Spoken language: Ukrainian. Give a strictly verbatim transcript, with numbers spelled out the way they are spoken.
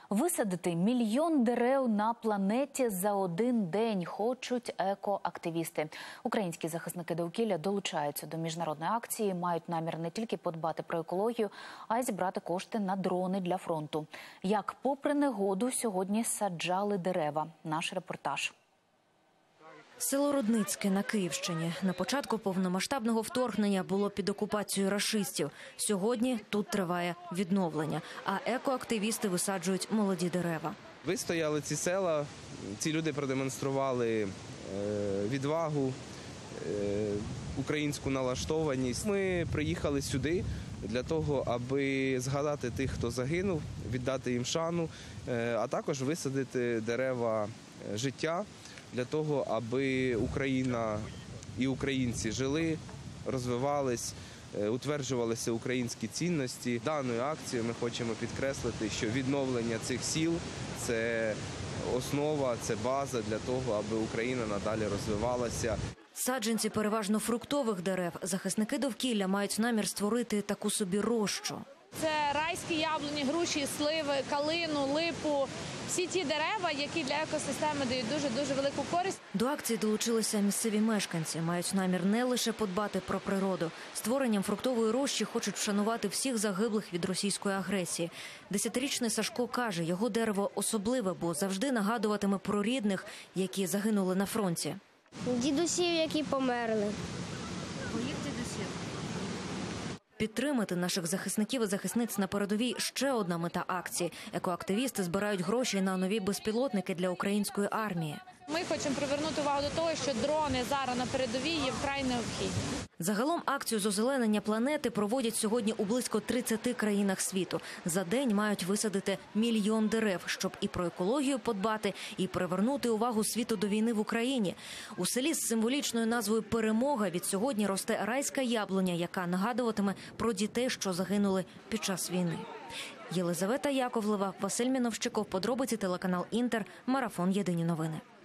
Висадити мільйон дерев на планеті за один день хочуть екоактивісти. Українські захисники довкілля долучаються до міжнародної акції, мають намір не тільки подбати про екологію, а й зібрати кошти на дрони для фронту. Як попри негоду сьогодні саджали дерева. Наш репортаж. Село Рудницьке на Київщині. На початку повномасштабного вторгнення було під окупацією рашистів. Сьогодні тут триває відновлення, а екоактивісти висаджують молоді дерева. Вистояли ці села, ці люди продемонстрували відвагу, українську налаштованість. Ми приїхали сюди для того, аби згадати тих, хто загинув, віддати їм шану, а також висадити дерева життя, для того, аби Україна і українці жили, розвивались, утверджувалися українські цінності. Даною акцією ми хочемо підкреслити, що відновлення цих сіл – це основа, це база для того, аби Україна надалі розвивалася. Саджанці переважно фруктових дерев. Захисники довкілля мають намір створити таку собі рощу. Це райські яблуні, груші, сливи, калину, липу. Всі ті дерева, які для екосистеми дають дуже-дуже велику користь. До акції долучилися місцеві мешканці. Мають намір не лише подбати про природу. Створенням фруктової рощі хочуть вшанувати всіх загиблих від російської агресії. Десятирічний Сашко каже, його дерево особливе, бо завжди нагадуватиме про рідних, які загинули на фронті. Дідусів, які померли. Моїх дідусів. Підтримати наших захисників і захисниць на передовій – ще одна мета акції. Екоактивісти збирають гроші на нові безпілотники для української армії. Ми хочемо привернути увагу до того, що дрони зараз на передовій є вкрай необхідні. Загалом акцію з озеленення планети проводять сьогодні у близько тридцяти країнах світу. За день мають висадити мільйон дерев, щоб і про екологію подбати, і привернути увагу світу до війни в Україні. У селі з символічною назвою «Перемога» від сьогодні росте райська яблуня, яка нагадуватиме про дітей, що загинули під час війни. Єлизавета Яковлева, Василь Міновщиков, подробиці, телеканал «Інтер», марафон «Єдині новини».